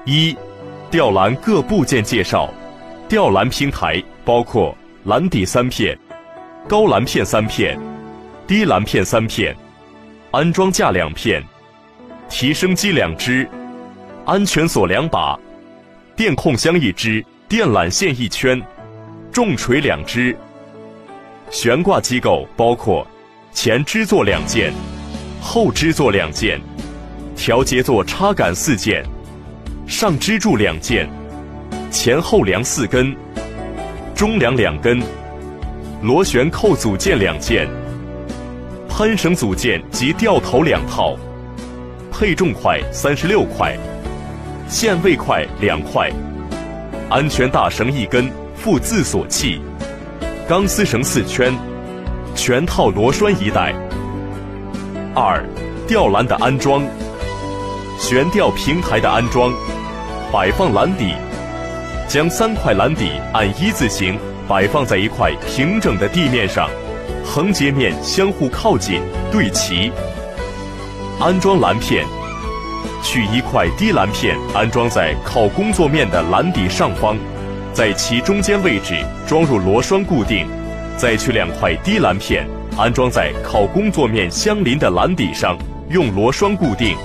1、吊篮各部件介绍。吊篮平台包括篮底3片、高篮片3片、低篮片3片、安装架2片、提升机2只、安全锁2把、电控箱1只、电缆线1圈、重锤2只。悬挂机构包括前支座2件、后支座2件、调节座插杆4件、上支柱2件、前后梁4根、中梁2根、螺旋扣组件2件、攀绳组件及吊头2套、配重块36块、限位块2块、安全大绳1根附自锁器、钢丝绳4圈、全套螺栓1带。2、吊篮的安装。悬吊平台的安装，摆放篮底，将3块篮底按一字形摆放在一块平整的地面上，横截面相互靠近对齐。安装篮片，取一块低篮片安装在靠工作面的篮底上方，在其中间位置装入螺栓固定，再取2块低篮片安装在靠工作面相邻的篮底上，用螺栓固定。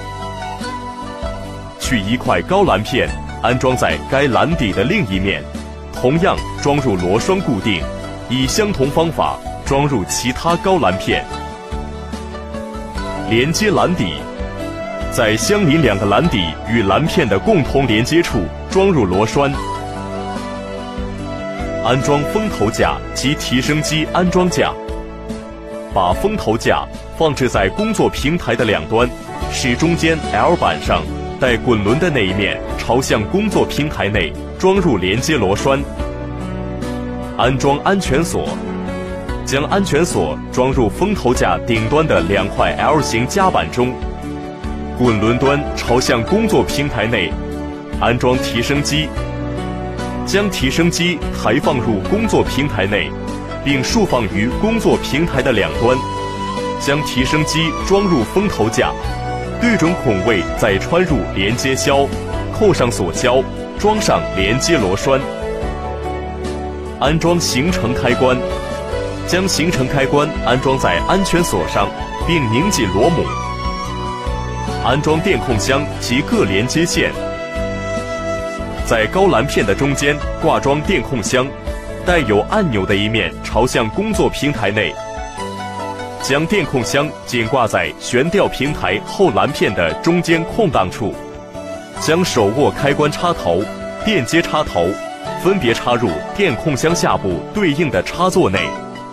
取一块高篮片安装在该篮底的另一面，同样装入螺栓固定，以相同方法装入其他高篮片。连接篮底，在相邻2个篮底与篮片的共同连接处装入螺栓。安装风头架及提升机安装架，把风头架放置在工作平台的2端，使中间 L 板上带滚轮的那一面朝向工作平台内装入连接螺栓。安装安全锁，将安全锁装入风头架顶端的2块 L 型夹板中，滚轮端朝向工作平台内安装提升机，将提升机抬放入工作平台内，并竖放于工作平台的2端，将提升机装入风头架，对准孔位再穿入连接销，扣上锁销，装上连接螺栓。安装行程开关，将行程开关安装在安全锁上，并拧紧螺母。安装电控箱及各连接线，在高篮片的中间挂装电控箱，带有按钮的一面朝向工作平台内，将电控箱紧挂在悬吊平台后篮片的中间空档处，将手握开关插头、电接插头分别插入电控箱下部对应的插座内。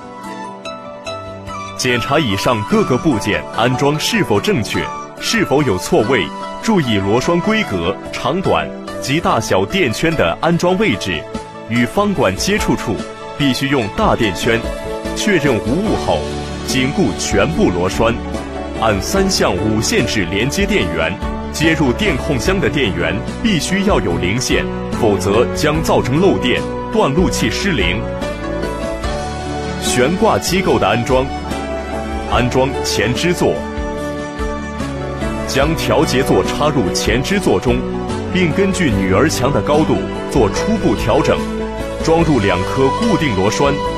检查以上各个部件安装是否正确，是否有错位，注意螺栓规格、长短及大小电圈的安装位置，与方管接触处必须用大电圈，确认无误后紧固全部螺栓，按3向5线制连接电源，接入电控箱的电源必须要有零线，否则将造成漏电、断路器失灵。悬挂机构的安装，安装前支座，将调节座插入前支座中，并根据女儿墙的高度做初步调整，装入2颗固定螺栓，